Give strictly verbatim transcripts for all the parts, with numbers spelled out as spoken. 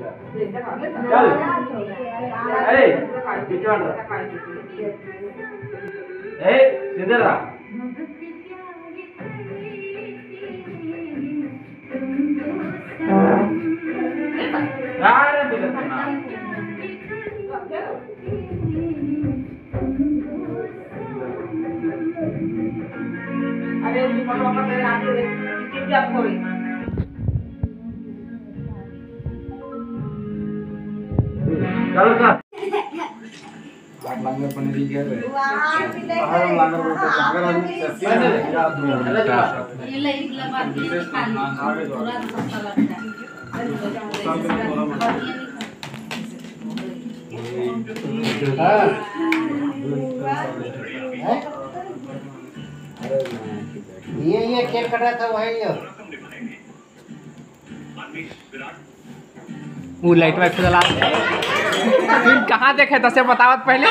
चल अरे पिछवाड़ ए सीधे रहा यार बिगड़ना अरे जी मनो का मेरे आगे देख क्या कोई चलो सर आठ लाख में पनीर ही गया है आठ लाख रुपए का अगर हम ये ले इतना बात नहीं खाली पूरा सस्ता लगता है ये ये केक कटा था भाई ये वो लाइट वाइट चला फिर कहाँ देखे तो से बतावत पहले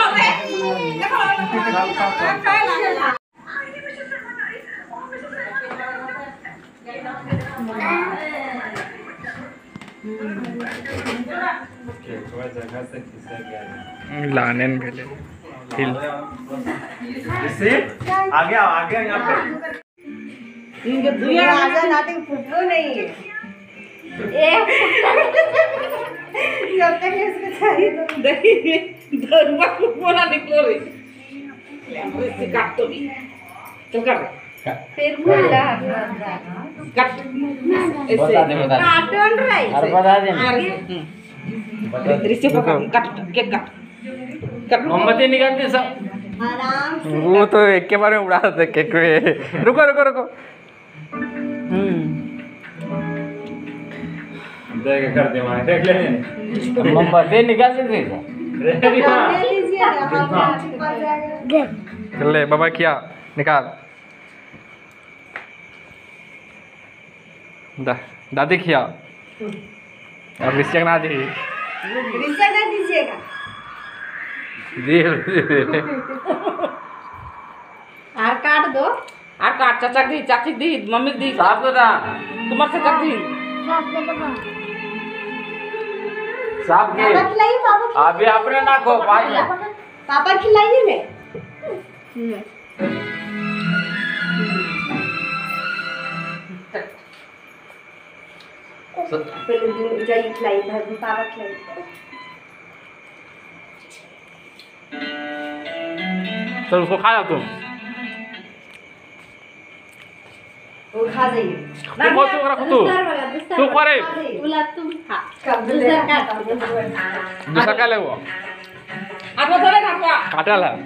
लाने भेले हिल इससे आगे आओ आगे यहाँ पे इनके दुनिया राजा नाटक फुटबॉल नहीं है एक जब तक इसके चाहिए तो देखिए दरवा को बोला निकलो रे इससे काट तो भी चल कर फिर मुड़ा कट बता दे बता कार्टून राइस अरे बता दे आगे दृश्य पकड़ कट केक कट कट मोमबत्ती निकालते सब आराम से वो तो एक के बारे में उड़ा देते केक में रुको रुको रुको देख कर दे मार देख ले मोमबत्ती निकाल दे रेडी ले लीजिए आप छिपा जाएगा चल ले बाबा किया निकाल दा दादी किया और रिश्ते ना दी रिश्ता ना दीजिएगा दी आर काट दो आर काट चाचा दी चाची दी मम्मी दी साफ तो था तुम्हारे से दी साफ के पापा खिलाइए पापा अभी अपने ना खो बाद में पापा खिलाइए ने पहले जाइए खिलाइए पापा खिलाइए चल उसको खा तुम वो खा जाइए तू को तू रख तू तू करे बोला तुम खा कब दूसरा का दूसरा क्या ले वो आप थोड़े खावा काटल है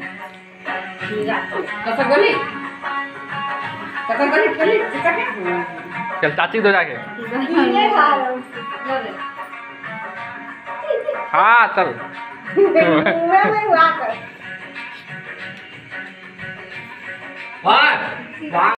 कसा गली कसा गली गली चिका के चल चाची दो जाके ये खा रहा हूं हाँ चल मैं मैं हुआ कर वाह